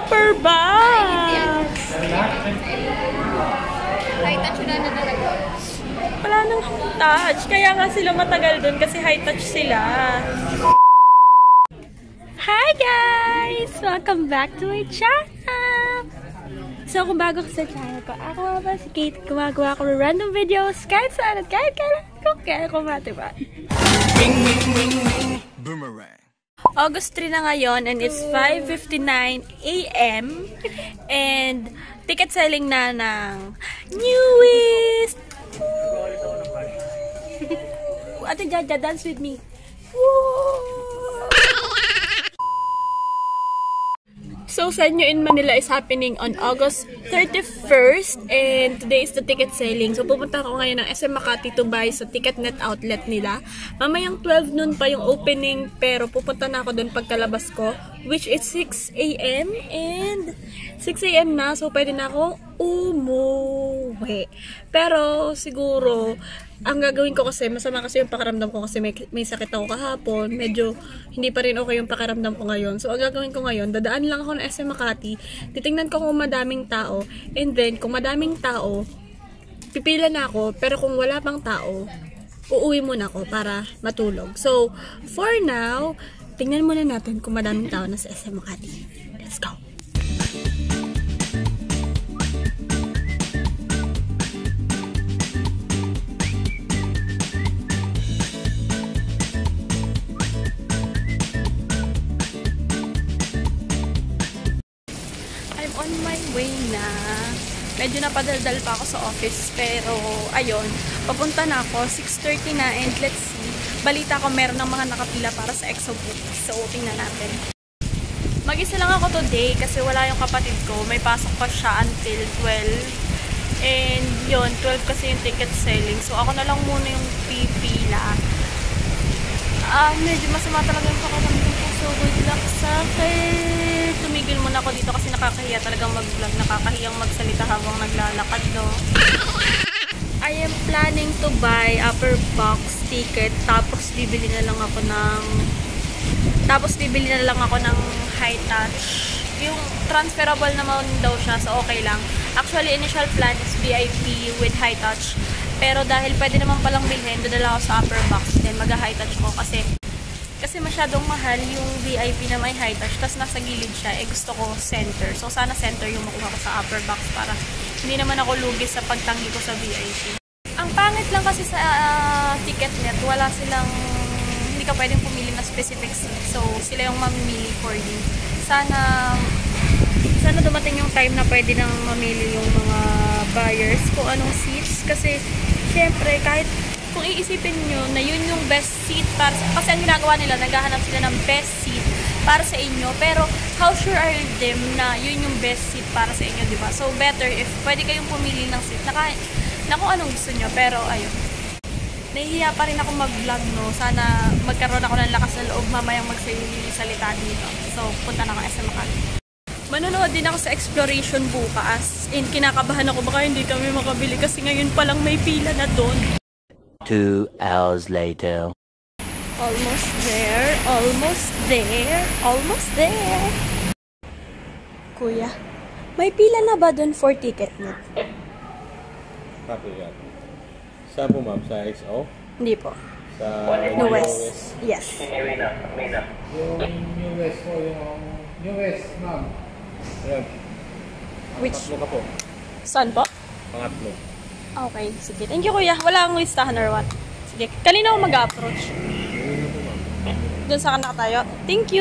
upper box! High touch na talaga. Wala nang touch. Kaya nga sila matagal dun kasi high touch sila. Hi guys! Welcome back to my channel! So kung bago ka sa channel ko, ako ba si Kate, gumagawa ko ng random videos kahit saan at kahit kailan ko kaya kumatiban. Boomerang. August 3 na ngayon and it's 5:59 AM and ticket selling na ng newest! Ate Jaja, dance with me! Woo! So, Senyo in Manila is happening on August 31st and today is the ticket selling. So, pupunta ako ngayon ng SM Makati to buy sa Ticketnet outlet nila. Mamayang 12 noon pa yung opening pero pupunta na ako doon pagkalabas ko which is 6 AM and 6 AM na so pwede na ako umuwi. Pero siguro ang gagawin ko kasi, masama kasi yung pakiramdam ko kasi may sakit ako kahapon. Medyo hindi pa rin okay yung pakiramdam ko ngayon. So, ang gagawin ko ngayon, dadaan lang ako ng SM Makati. Titingnan ko kung madaming tao. And then, kung madaming tao, pipila na ako. Pero kung wala pang tao, uuwi muna ako para matulog. So, for now, tingnan muna natin kung madaming tao na sa SM Makati. Let's go! On my way na. Medyo napadaldal pa ako sa office pero ayun, papunta na ako. 6:30 na and let's see. Balita ko meron ng mga nakapila para sa ExoBook. So tingnan natin. Mag-isa lang ako today kasi wala yung kapatid ko. May pasok pa siya until 12. And yun, 12 kasi yung ticket selling. So ako na lang muna yung pipila. Medyo masama talaga yung pakiramdam ko. So good luck sa akin. Tumigil muna ako dito kasi nakakahiya talagang mag-vlog. Nakakahiyang magsalita habang naglalakad, no? I am planning to buy upper box ticket. Tapos bibili na lang ako ng high touch. Yung transferable naman daw siya, so okay lang. Actually, initial plan is VIP with high touch. Pero dahil pwede naman palang bilhin, dadala ako sa upper box. Then mag-high touch ko kasi masyadong mahal yung VIP na may high touch. Tapos nasa gilid siya. Gusto ko center. So sana center yung makuha ko sa upper box para hindi naman ako lugi sa pagtanggi ko sa VIP. Ang pangit lang kasi sa Ticketnet, wala silang, hindi ka pwedeng pumili na specific seat. So sila yung mamimili for you. Sana dumating yung time na pwede nang mamili yung mga buyers kung anong seats. Kasi syempre kahit kung iisipin nyo na yun yung best seat para sa, kasi ang ginagawa nila, naghahanap sila ng best seat para sa inyo, pero how sure are them na yun yung best seat para sa inyo, diba? So better if pwede kayong pumili ng seat na kung anong gusto nyo, pero ayun, nahihiya pa rin ako mag-vlog, no? Sana magkaroon ako ng lakas na loob mamayang magsalita dito. So punta na ako SM Makati. Manonood din ako sa exploration bukas and kinakabahan ako baka hindi kami makabili kasi ngayon palang may pila na doon. 2 hours later. Almost there, almost there, almost there. Kuya, may pila na ba doon for Ticketnet? Copy yan. Saan po ma'am? Sa XO? Hindi po. Sa No West. Yes. Yung New West po, yung New West, ma'am. Ayan. Which? Pangatlo ka po. Saan po? Pangatlo. Okay, sige. Thank you, kuya. Wala akong listahan or what. Sige. Kanina ako mag-approach. Doon sa kanak tayo. Thank you.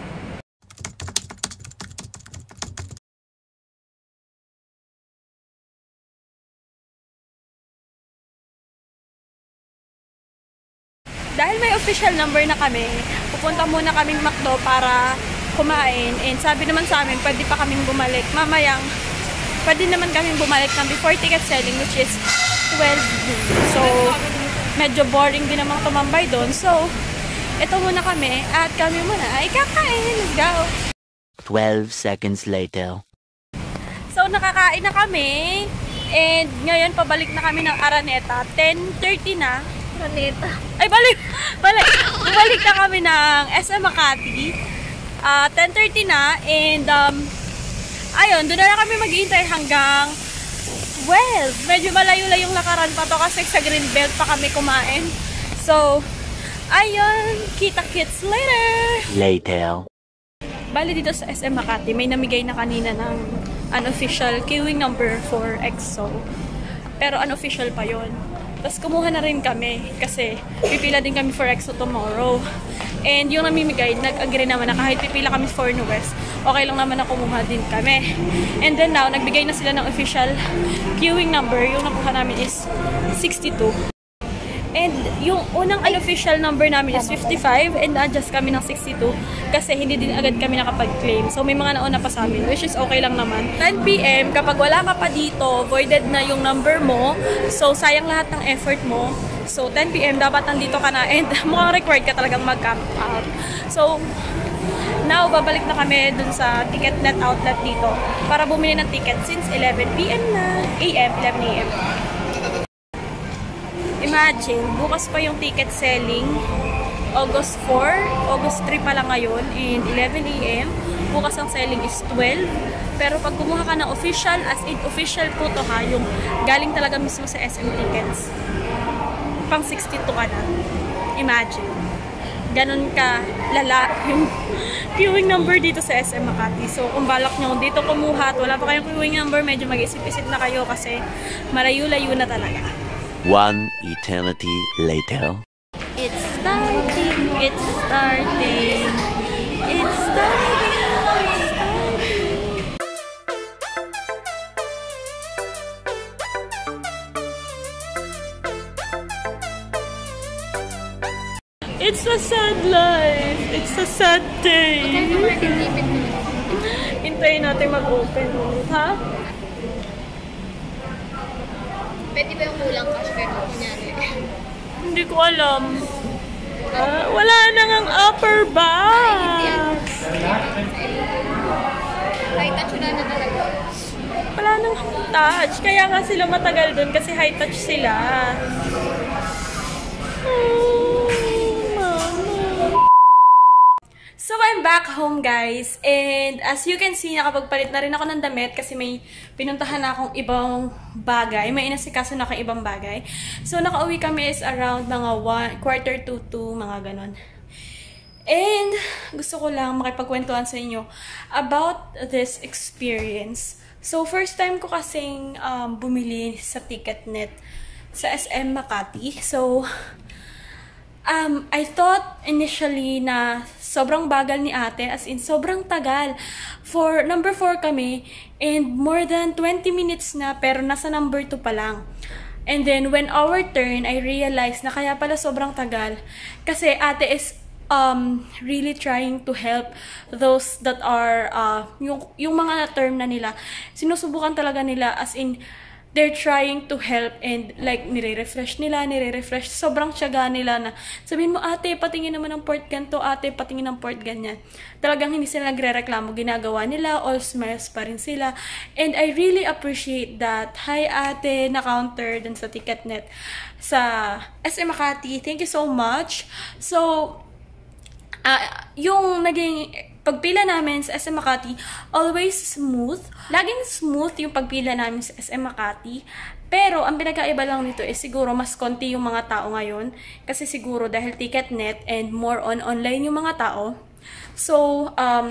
Dahil may official number na kami, pupunta muna kaming McDo para kumain. And sabi naman sa amin, pwede pa kaming bumalik. Mamayang, pwede naman kaming bumalik ng before ticket selling, which is 12 noon. So, medyo boring din namang tumambay doon. So, ito muna kami at kami muna ay kakain. Let's go! 12 seconds later. So, nakakain na kami. And ngayon, pabalik na kami ng Araneta. 10:30 na. Araneta. Ay, balik! Bumalik na kami ng SM Makati. 10:30 na. And ayun, doon na lang kami maghihintay hanggang, well, medyo malayo-layong lakaran pa to kasi sa Greenbelt pa kami kumain. So, ayun, kita-kits later! Bali dito sa SM Makati, may namigay na kanina ng unofficial queuing number for EXO. Pero unofficial pa yon. Tapos kumuha na rin kami kasi pipila din kami for EXO tomorrow. And yung namimigay, nag-agree naman na kahit pipila kami for West, okay lang naman na kumuha din kami. And then now, nagbigay na sila ng official queuing number. Yung nakuha namin is 62. And yung unang unofficial number namin is 55 and adjust kami ng 62 kasi hindi din agad kami nakapag-claim. So may mga nauna pa sa amin, which is okay lang naman. 10 PM, kapag wala ka pa dito, voided na yung number mo. So sayang lahat ng effort mo. So 10 PM, dapat nandito ka na and mukhang required ka talagang mag-camp out. So now, babalik na kami dun sa TicketNet outlet dito para bumili ng ticket since 11 PM na. 11 AM. Imagine, bukas pa yung ticket selling. August 4, August 3 pa lang ngayon, and 11 AM. Bukas ang selling is 12. Pero pag kumuha ka ng official, as in official po to ha, yung galing talaga mismo sa SM Tickets, pang 62 ka na. Imagine. Ganon ka lala yung queuing number dito sa SM Makati. So, kung balak nyo dito kumuha at wala pa kayong queuing number, medyo mag-isip-isip na kayo kasi malayo-layo na talaga. One eternity later. It's starting, it's starting, it's starting, it's starting. It's a sad life. It's a sad day. Hintayin natin mag-open. Ha? Pwede ba yung kulang cash pero kunyari? Hindi ko alam. Wala na ngang upper box. High touch na talaga. Wala nang touch. Kaya nga sila matagal dun kasi high touch sila. So, I'm back home, guys. And as you can see, nakapagpalit na rin ako ng damit kasi may pinuntahan na akong ibang bagay. May inasikaso na akong ibang bagay. So, nakauwi kami is around mga 1:45 to 2, mga ganon. And gusto ko lang makipagkwentuhan sa inyo about this experience. So, first time ko kasing bumili sa TicketNet sa SM Makati. So, I thought initially na sobrang bagal ni ate, as in sobrang tagal. For number 4 kami, and more than 20 minutes na, pero nasa number 2 pa lang. And then, when our turn, I realized na kaya pala sobrang tagal. Kasi ate is really trying to help those that are, yung mga term na nila, sinusubukan talaga nila, as in, they're trying to help and like nire-refresh nila, sobrang tiyaga nila na sabihin mo, ate, patingin naman ng port ganito, ate, patingin ng port ganyan. Talagang hindi sila nagre-reklamo, ginagawa nila, all smiles pa rin sila. And I really appreciate that. Hi ate, na-counter dun sa TicketNet sa SM Makati. Thank you so much. So, yung naging pagpila namin sa SM Makati, always smooth. Laging smooth yung pagpila namin sa SM Makati. Pero, ang pinagkaiba lang nito is siguro mas konti yung mga tao ngayon. Kasi siguro dahil TicketNet and more on online yung mga tao. So,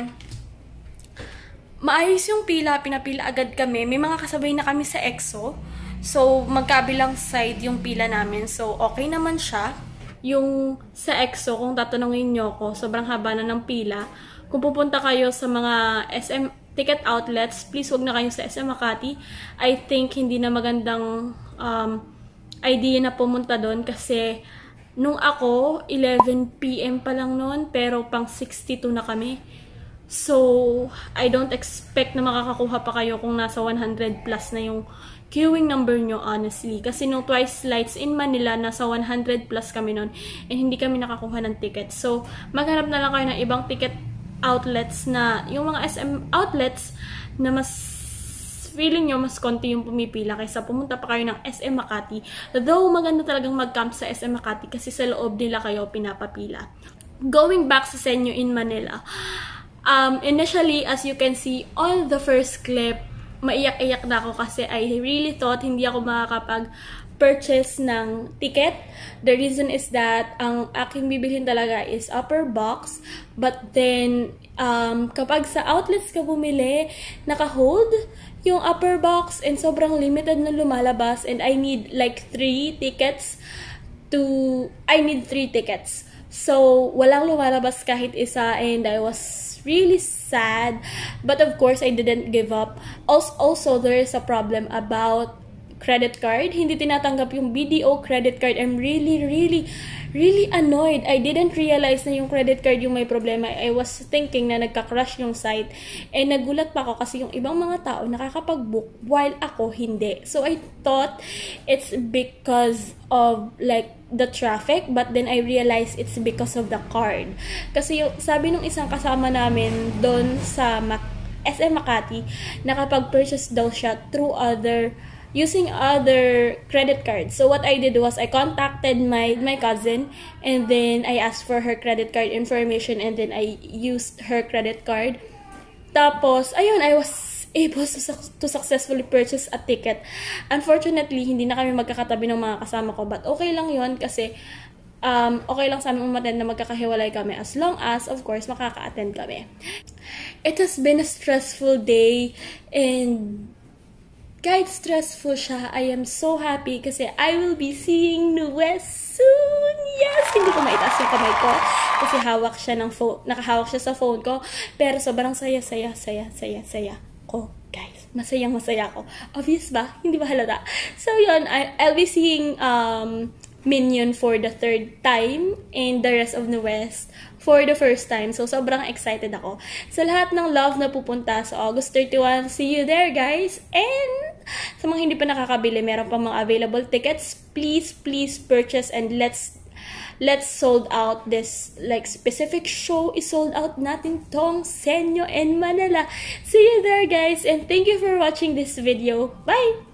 maayos yung pila. Pinapila agad kami. May mga kasabay na kami sa EXO. So, magkabilang side yung pila namin. So, okay naman siya. Yung sa EXO, kung tatanungin nyo ko, sobrang haba na ng pila. Kung pupunta kayo sa mga SM ticket outlets, please wag na kayo sa SM Makati. I think hindi na magandang idea na pumunta doon kasi nung ako, 11 PM pa lang noon, pero pang 62 na kami. So, I don't expect na makakakuha pa kayo kung nasa 100 plus na yung queuing number nyo, honestly. Kasi nung Twice Lights in Manila, nasa 100 plus kami noon and hindi kami nakakuha ng ticket. So, maghanap na lang kayo ng ibang ticket outlets na, yung mga SM outlets na mas feeling nyo mas konti yung pumipila kaysa pumunta pa kayo ng SM Makati. Though maganda talagang mag-camp sa SM Makati kasi sa loob nila kayo pinapapila. Going back sa Senyo in Manila, Initially, as you can see on the first clip, maiyak-iyak na ako kasi I really thought hindi ako makakapag-purchase ng ticket. The reason is that ang aking bibilhin talaga is upper box. But then, kapag sa outlets ka bumili, naka-hold yung upper box and sobrang limited na lumalabas and I need like 3 tickets. So, walang lumalabas kahit isa and I was really sad. But of course, I didn't give up. Also, there is a problem about credit card. Hindi tinatanggap yung BDO credit card. I'm really annoyed. I didn't realize na yung credit card yung may problema. I was thinking na nagka-crash yung site. And nagulat pa ako kasi yung ibang mga tao nakakapag-book while ako hindi. So I thought it's because of like the traffic, but then I realized it's because of the card. Kasi yung sabi nung isang kasama namin doon sa SM Makati, nakapag-purchase daw siya through using other credit cards. So what I did was I contacted my cousin and then I asked for her credit card information and then I used her credit card. Tapos, ayun, I was able to successfully purchase a ticket. Unfortunately, hindi na kami magkakatabi ng mga kasama ko, but okay lang yun kasi okay lang sa amin umattend na magkakahiwalay kami as long as, of course, makaka-attend kami. It has been a stressful day and kahit stressful siya, I am so happy kasi I will be seeing Nuwes soon. Yes! Hindi ko maitaas yung kamay ko kasi nakahawak siya sa phone ko. Pero sobrang saya ko, guys. Masaya ko. Obvious ba? Hindi ba halata? So, yun. I'll be seeing Minion for the 3rd time and the rest of Nuwes for the first time. So, sobrang excited ako. Sa lahat ng love na pupunta sa August 31, see you there, guys! And sa mga hindi pa nakakabili, meron pa mga available tickets. Please purchase and let's sold out this like specific show is sold out natin tong Senyo and Manila. See you there, guys, and thank you for watching this video. Bye!